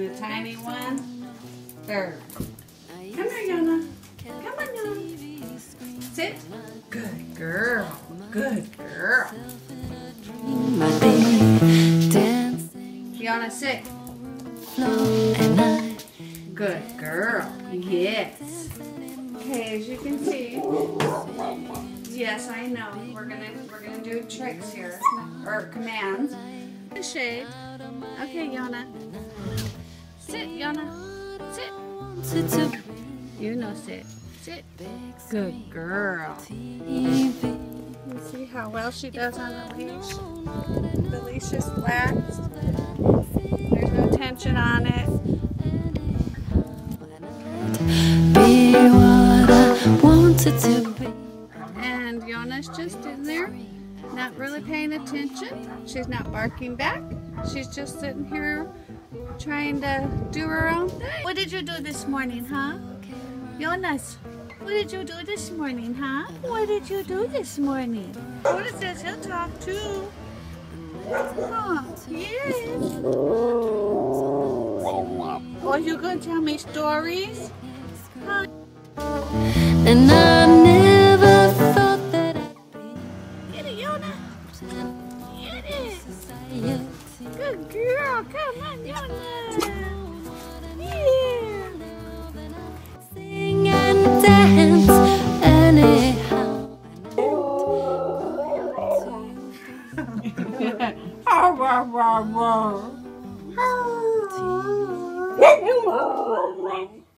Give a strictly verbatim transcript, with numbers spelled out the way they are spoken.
the tiny one, third. Come here, Yona. Come on, Yona. Sit. Good girl. Good girl. Yona, sit. Good girl. Yes. Okay, as you can see, yes, I know. We're gonna we're gonna do tricks here or commands. Shade. Okay, Yona. Sit, Yona. Sit. You know, sit. Sit. Good girl. You see how well she does on the leash? The leash is waxed. There's no tension on it. Be what I wanted to be. And Yona's just in there, not really paying attention. She's not barking back. She's just sitting here trying to do her own thing. What did you do this morning, huh? Jonas, what did you do this morning, huh? What did you do this morning? What it says he'll talk too. Huh, yes. Oh, you gonna tell me stories? Huh?